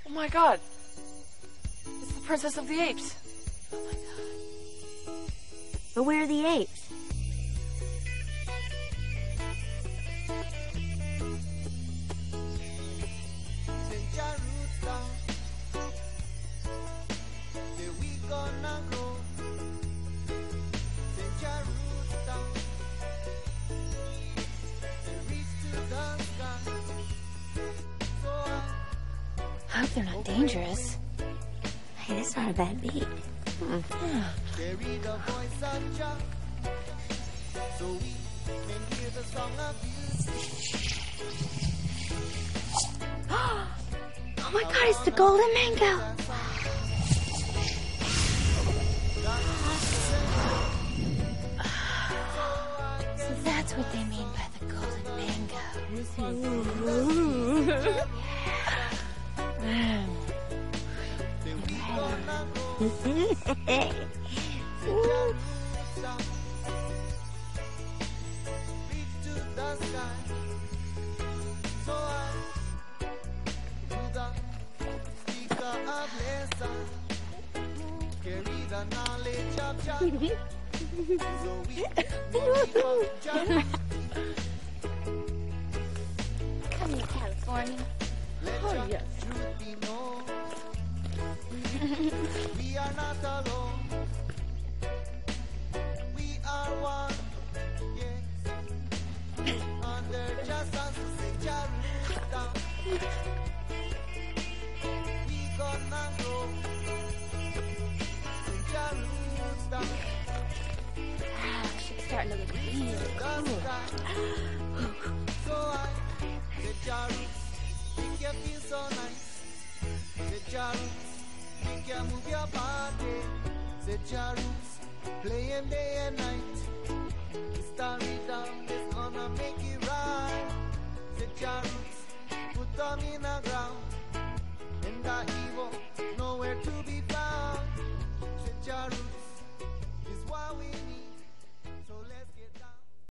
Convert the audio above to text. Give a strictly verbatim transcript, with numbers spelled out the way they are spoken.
Oh my god. It's the Princess of the Apes. Oh my god. But where are the apes? I hope they're not dangerous. Hey, that's not a bad beat. Hmm. Oh my god, it's the golden mango! So that's what they mean by the golden mango. Come to California. Oh, yes. We are not alone. We are one. Yes. Under just us to say Jerusalem. We gonna grow. Jerusalem. Ah, shit's starting to look real cool. So I said Jerusalem. Make you feel so nice. Said Jerusalem. You can move your body. Say Charles, playing day and night.